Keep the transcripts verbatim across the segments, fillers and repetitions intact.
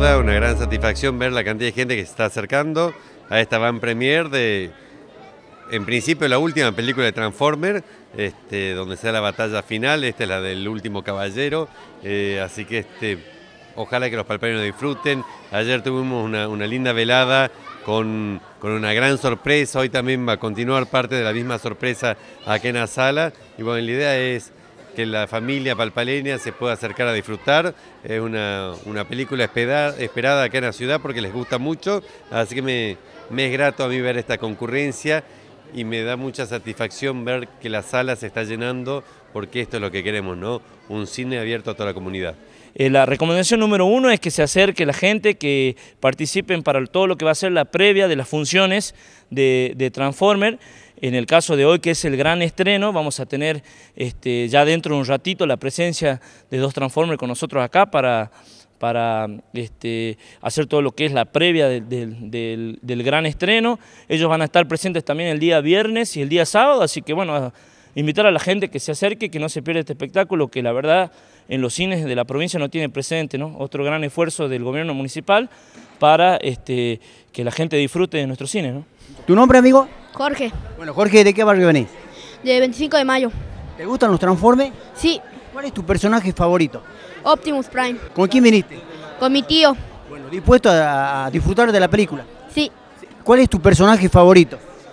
sala, una gran satisfacción ver la cantidad de gente que se está acercando a esta van premier de, en principio, la última película de Transformers, este, donde sea la batalla final. Esta es la del último caballero, eh, así que este, ojalá que los palparinos disfruten. Ayer tuvimos una, una linda velada con, con una gran sorpresa, hoy también va a continuar parte de la misma sorpresa aquí en la sala, y bueno, la idea es que la familia palpaleña se pueda acercar a disfrutar. Es una, una película esperada, esperada acá en la ciudad porque les gusta mucho, así que me, me es grato a mí ver esta concurrencia y me da mucha satisfacción ver que la sala se está llenando, porque esto es lo que queremos, ¿no? Un cine abierto a toda la comunidad. Eh, la recomendación número uno es que se acerque la gente, que participen para todo lo que va a ser la previa de las funciones de, de Transformers. En el caso de hoy, que es el gran estreno, vamos a tener este, ya dentro de un ratito la presencia de dos Transformers con nosotros acá para, para este, hacer todo lo que es la previa del, del, del, del gran estreno. Ellos van a estar presentes también el día viernes y el día sábado, así que bueno, a invitar a la gente que se acerque, que no se pierda este espectáculo, que la verdad en los cines de la provincia no tiene precedente, ¿no? Otro gran esfuerzo del gobierno municipal para este, que la gente disfrute de nuestro cine, ¿no? ¿Tu nombre, amigo? Jorge. Bueno, Jorge, ¿de qué barrio venís? De veinticinco de mayo. ¿Te gustan los Transformers? Sí. ¿Cuál es tu personaje favorito? Optimus Prime. ¿Con quién viniste? Con mi tío. Bueno, ¿dispuesto a, a disfrutar de la película? Sí. ¿Cuál es tu personaje favorito?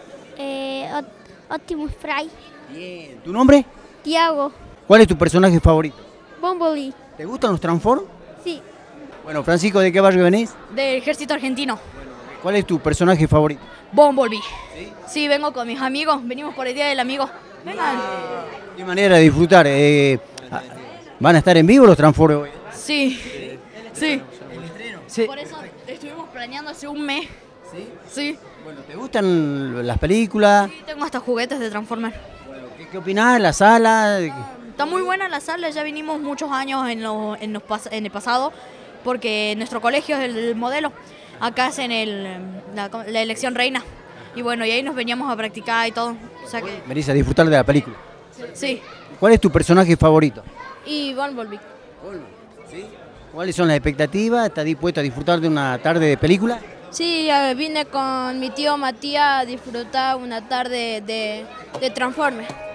Eh, Optimus Prime. Bien. ¿Tu nombre? Tiago. ¿Cuál es tu personaje favorito? Bumblebee. ¿Te gustan los Transformers? Sí. Bueno, Francisco, ¿de qué barrio venís? Del ejército argentino. ¿Cuál es tu personaje favorito? Bumblebee. ¿Sí? Sí, vengo con mis amigos. Venimos por el Día del Amigo. Vengan. ¿Qué manera de disfrutar? Eh, ¿Van a estar en vivo los Transformers hoy? Sí. Sí. Sí. Por eso estuvimos planeando hace un mes. ¿Sí? Sí. Bueno, ¿te gustan las películas? Sí, tengo hasta juguetes de Transformers. Bueno, ¿qué, qué opinás? ¿La sala? Está muy buena la sala, ya vinimos muchos años en, lo, en, los pas en el pasado, porque nuestro colegio es el modelo. Acá hacen el, la, la elección reina. Y bueno, y ahí nos veníamos a practicar y todo. O sea que... Venís a disfrutar de la película. Sí. ¿Cuál es tu personaje favorito? Y Bumblebee. ¿Sí? ¿Cuáles son las expectativas? ¿Estás dispuesto a disfrutar de una tarde de película? Sí, vine con mi tío Matías a disfrutar una tarde de, de Transformers.